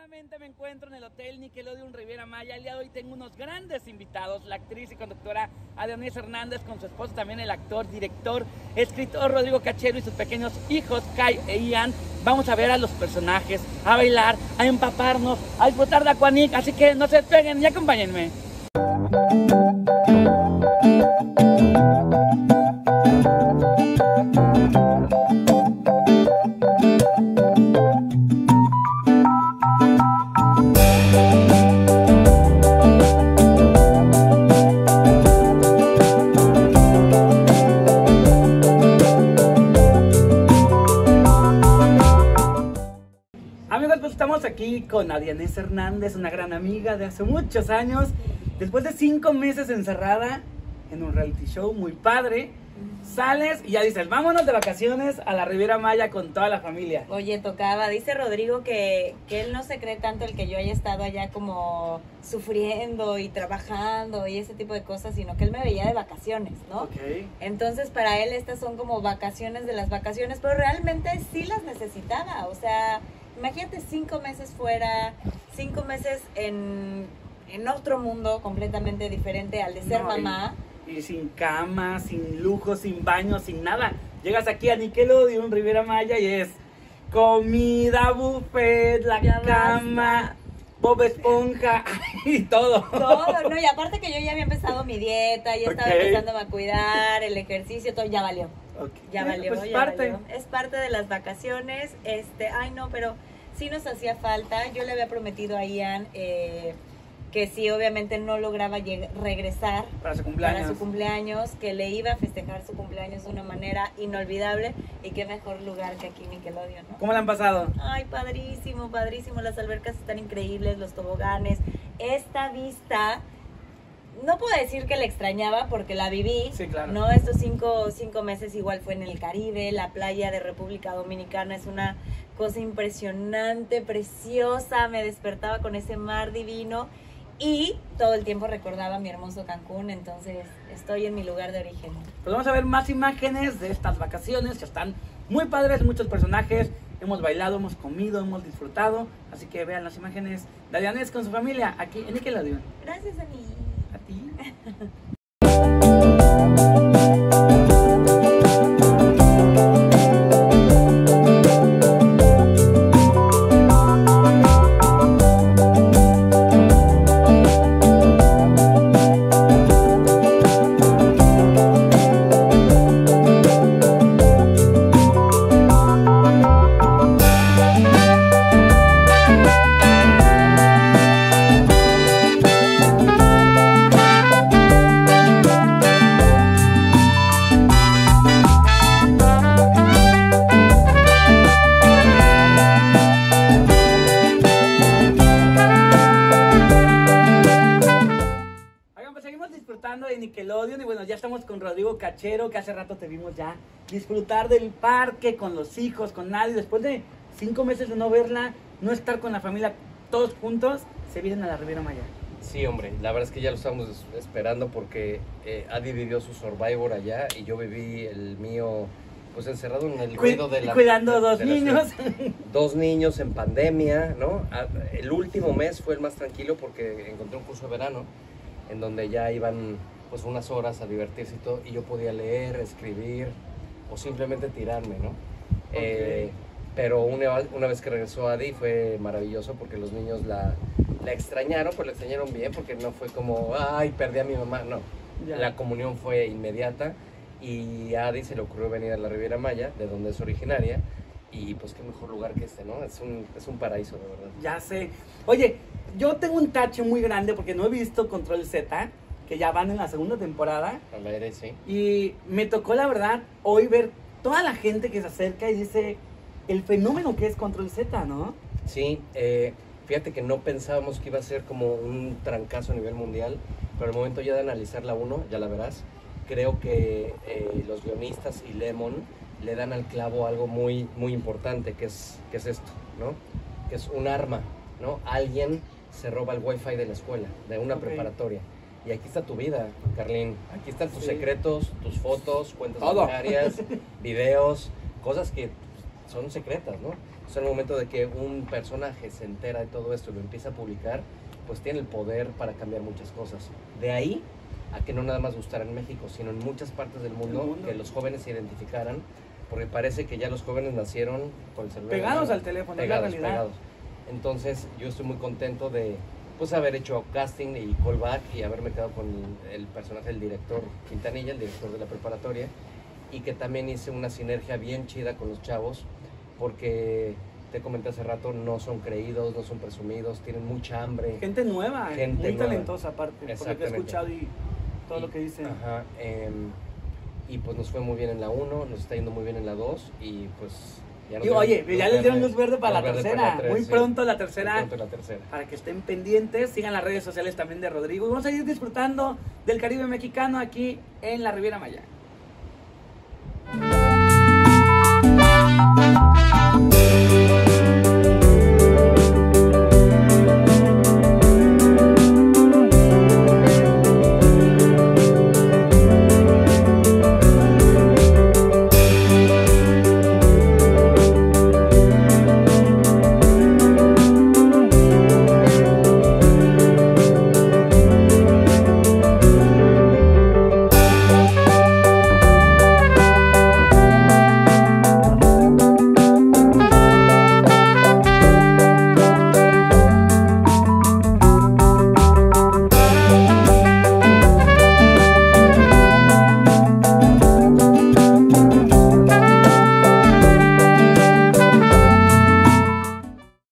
Nuevamente me encuentro en el Hotel Nickelodeon Riviera Maya. El día de hoy tengo unos grandes invitados, la actriz y conductora Adianés Hernández con su esposo, también el actor, director, escritor Rodrigo Cachero y sus pequeños hijos Kai e Ian. Vamos a ver a los personajes, a bailar, a empaparnos, a disfrutar de Aquanic, así que no se despeguen y acompáñenme. Amigos, pues estamos aquí con Adianés Hernández, una gran amiga de hace muchos años. Después de 5 meses encerrada en un reality show muy padre, sales y ya dices, vámonos de vacaciones a la Riviera Maya con toda la familia. Oye, tocaba, dice Rodrigo que él no se cree tanto el que yo haya estado allá como sufriendo y trabajando y ese tipo de cosas, sino que él me veía de vacaciones, ¿no? Ok. Entonces para él estas son como vacaciones de las vacaciones, pero realmente sí las necesitaba, o sea, imagínate 5 meses fuera, 5 meses en otro mundo completamente diferente al de ser mamá. Y sin cama, sin lujo, sin baño, sin nada. Llegas aquí a Nickelodeon Riviera Maya y es comida, buffet, la cama, Bob Esponja y todo. Todo, no, y aparte que yo ya había empezado mi dieta, ya estaba empezando a cuidar, el ejercicio, todo ya valió. Okay. Ya valió, pues ya valió. Es parte de las vacaciones. Ay no, pero sí nos hacía falta. Yo le había prometido a Ian que si obviamente no lograba regresar para su cumpleaños, que le iba a festejar su cumpleaños de una manera inolvidable, y qué mejor lugar que aquí Nickelodeon, ¿no? ¿Cómo le han pasado? Ay, padrísimo, padrísimo, las albercas están increíbles, los toboganes, esta vista, no puedo decir que la extrañaba porque la viví, sí, claro. ¿no? Estos cinco meses igual fue en el Caribe, la playa de República Dominicana es una cosa impresionante, preciosa, me despertaba con ese mar divino. Y todo el tiempo recordaba mi hermoso Cancún, entonces estoy en mi lugar de origen. Pues vamos a ver más imágenes de estas vacaciones que están muy padres, muchos personajes. Hemos bailado, hemos comido, hemos disfrutado. Así que vean las imágenes de Adianés con su familia aquí en Nickelodeon. Gracias, Ani. A ti. Disfrutando de Nickelodeon y bueno, ya estamos con Rodrigo Cachero, que hace rato te vimos ya disfrutar del parque con los hijos, con nadie. Después de 5 meses de no verla, no estar con la familia todos juntos, se vienen a la Riviera Maya. Sí, hombre, la verdad es que ya lo estábamos esperando porque Adi vivió su Survivor allá y yo viví el mío pues encerrado en el ruido de la... Cuidando dos niños. 2 niños en pandemia, ¿no? El último mes fue el más tranquilo porque encontré un curso de verano en donde ya iban pues unas horas a divertirse y todo, y yo podía leer, escribir o simplemente tirarme, ¿no? Okay. Pero una vez que regresó Adi fue maravilloso porque los niños la extrañaron, pues la extrañaron bien, porque no fue como, ay, perdí a mi mamá, no. Ya. La comunión fue inmediata y a Adi se le ocurrió venir a la Riviera Maya, de donde es originaria, y pues qué mejor lugar que este, ¿no? Es un paraíso, de verdad. Ya sé. Oye, yo tengo un tache muy grande porque no he visto Control Z, que ya van en la 2ª temporada. Al aire, sí. Y me tocó, la verdad, hoy ver toda la gente que se acerca y dice el fenómeno que es Control Z, ¿no? Sí, fíjate que no pensábamos que iba a ser como un trancazo a nivel mundial, pero al momento ya de analizar la 1, ya la verás, creo que los guionistas y Lemon le dan al clavo algo muy, muy importante, que es esto, ¿no? Que es un arma, ¿no? Alguien se roba el wifi de la escuela, de una preparatoria. Y aquí está tu vida, Carlín. Aquí están tus secretos, tus fotos, cuentas bancarias, videos, cosas que son secretas, ¿no? O sea, en el momento de que un personaje se entera de todo esto y lo empieza a publicar, pues tiene el poder para cambiar muchas cosas. De ahí a que no nada más gustara en México, sino en muchas partes del mundo, que los jóvenes se identificaran, porque parece que ya los jóvenes nacieron con el celular. Pegados al teléfono, es la realidad. Pegados. Entonces yo estoy muy contento de pues haber hecho casting y callback y haberme quedado con el personaje del director Quintanilla, el director de la preparatoria, y que también hice una sinergia bien chida con los chavos, porque te comenté hace rato, no son creídos, no son presumidos, tienen mucha hambre. Gente nueva, Gente muy nueva. talentosa aparte, por lo que he Exactamente. escuchado y todo lo que dicen. Ajá, y pues nos fue muy bien en la 1, nos está yendo muy bien en la 2 y pues... Ya nos Y oye, dieron ya les dieron luz verde para la luz verde tercera. para la Muy sí. pronto la Muy tercera. pronto la tercera. Para que estén pendientes, sigan las redes sociales también de Rodrigo. Y vamos a ir disfrutando del Caribe mexicano aquí en la Riviera Maya.